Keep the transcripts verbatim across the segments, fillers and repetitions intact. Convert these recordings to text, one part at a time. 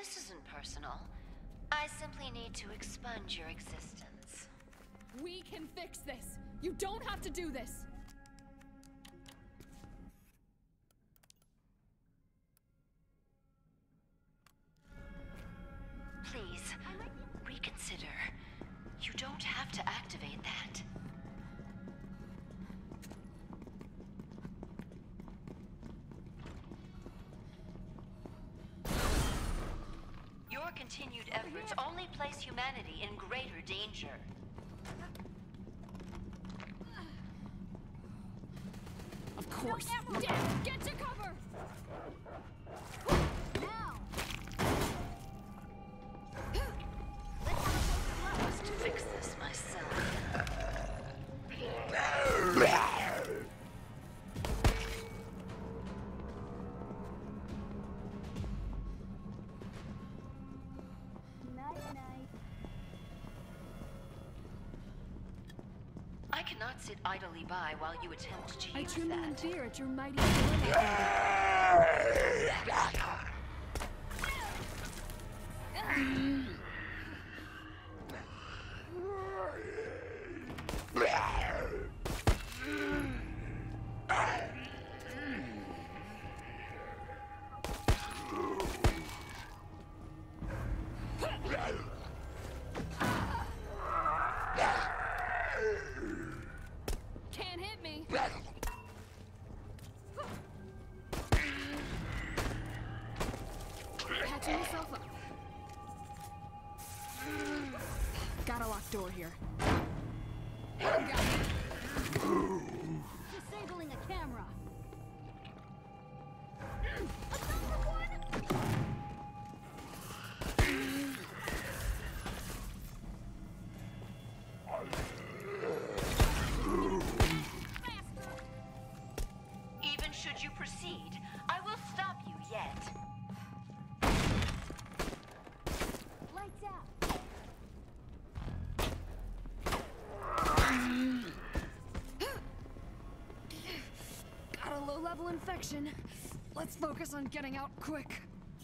This isn't personal. I simply need to expunge your existence. We can fix this. You don't have to do this. Please, reconsider. You don't have to activate that. Your continued efforts only place humanity in greater danger. Of course. Damn, get to cover! Now! I must fix this myself. I cannot sit idly by while you attempt to I use tremble in that. fear at your mighty Can't hit me. Catching myself up. Got a locked door here. Disabling a camera. Another one. Even should you proceed, I will stop you yet. Lights out. Got a low-level infection. Let's focus on getting out quick.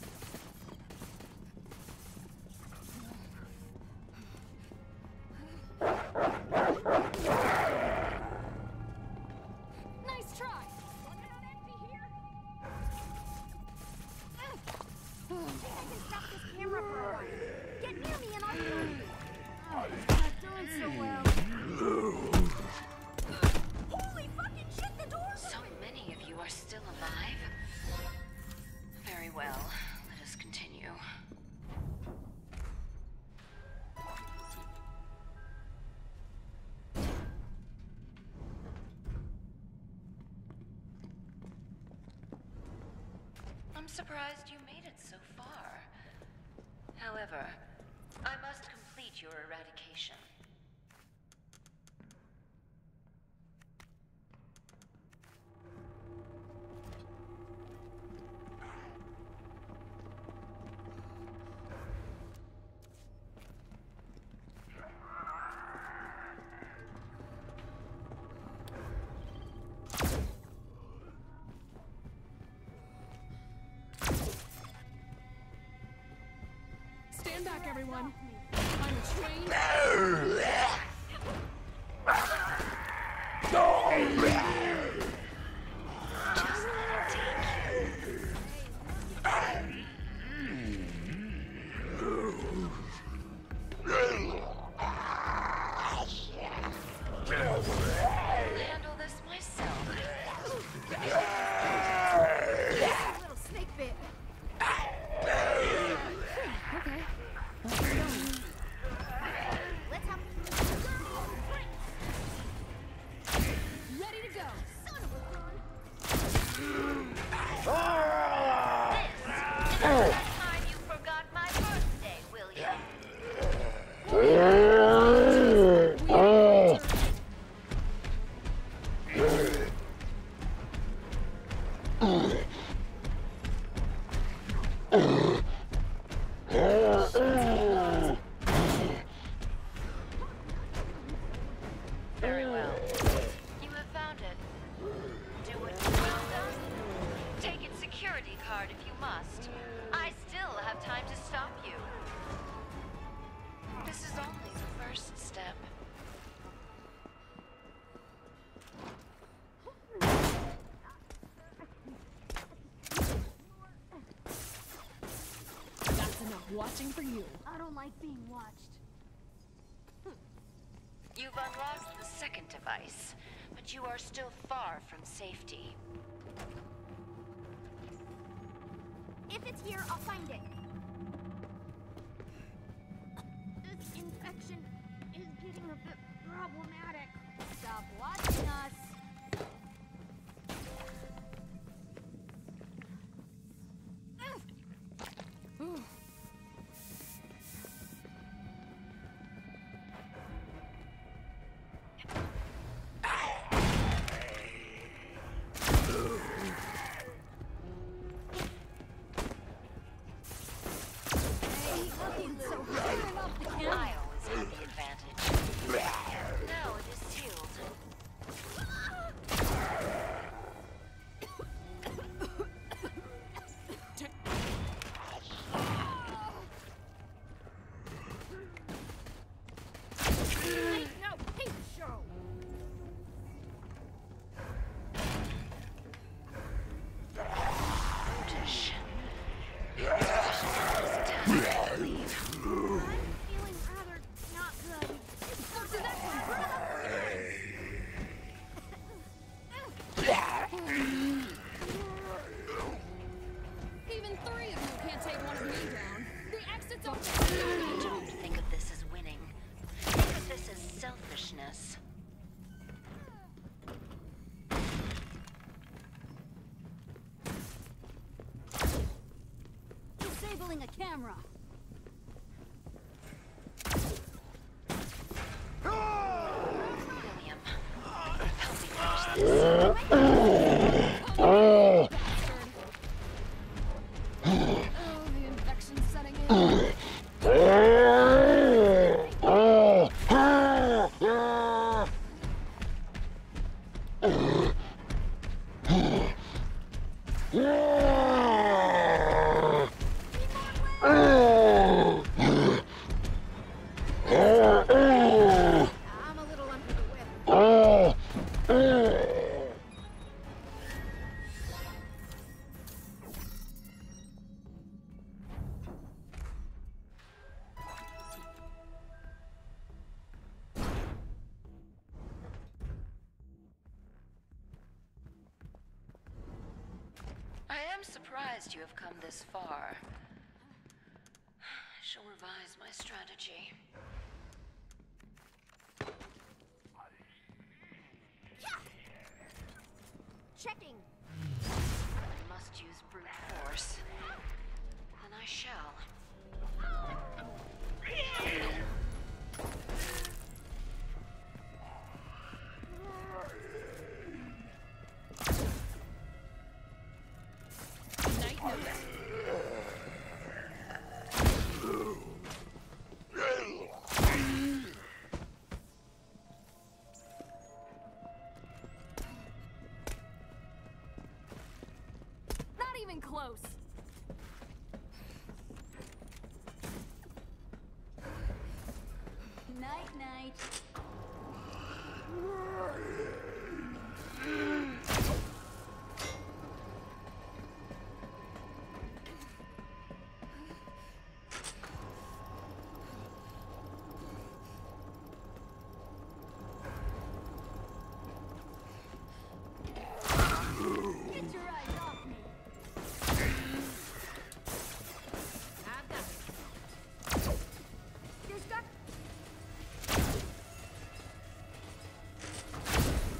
Nice try. Running on empty here. I can stop this camera for a while. Get near me and I'll kill you. Oh, not doing so well. Holy fucking shit, the door's So many of you are still alive? Very well. Let us continue. I'm surprised you made it so far. However, I must complete your eradication. Stand back, everyone. I'm trained. Just let it take you. I'll handle this myself. Little snake bit. Okay. Let's have ready to go. Son of a gun. This is the time you forgot my birthday, will you? Very well. You have found it. Do what you will, then. Take its security card if you must. I still have time to stop. This is only the first step. That's enough watching for you. I don't like being watched. You've unlocked the second device, but you are still far from safety. If it's here, I'll find it. This infection is getting a bit problematic. Stop watching us. Ooh. I always had the advantage. Now it is sealed. No, peep show. Brutish. Your special is death, I believe. I'm feeling rather not good. Go to that one. Even three of you can't take one of me down. The exit's open. Don't think of this as winning. Think of this as selfishness. Disabling a camera. William, help me finish this. Oh, the infection's setting in. I'm a little under the weather. I am surprised you have come this far. I shall revise my strategy. Checking. I must use brute force. Then I shall. Night note. Not even close. Night, night. Get your eyes off me. I've got it. You're stuck.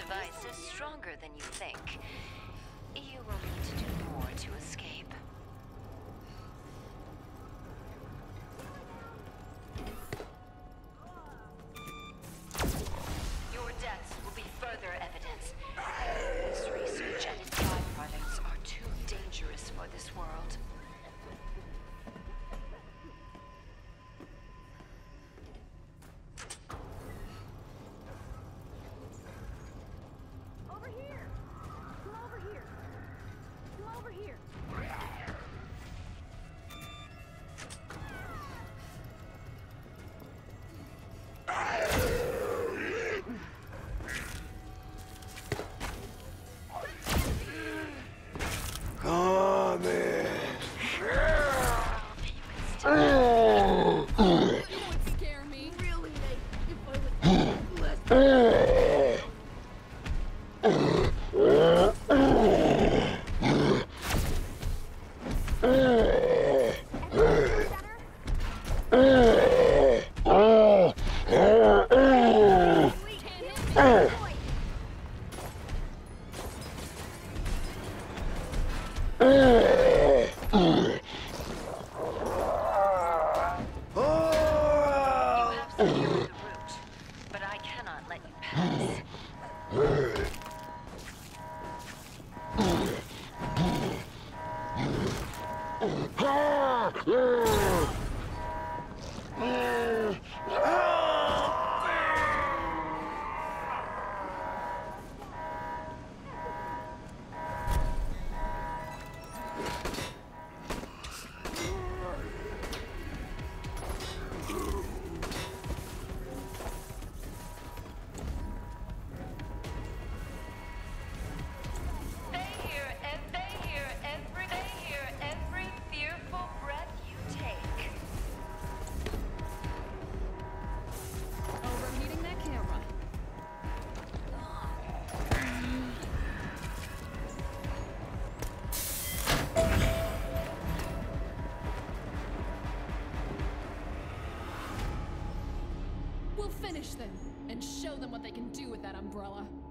device is stronger than you think. You will need to do more to escape. Your deaths will be further evidence. This research and its byproducts are too dangerous for this world. Over here! Come over here! Come over here! Come in. You won't scare me. Really, Nate? If I was less... You have secured the route, but I cannot let you pass. They hear, and they hear every, they hear every fearful breath you take. Overheating that camera. We'll finish them and show them what they can do with that umbrella.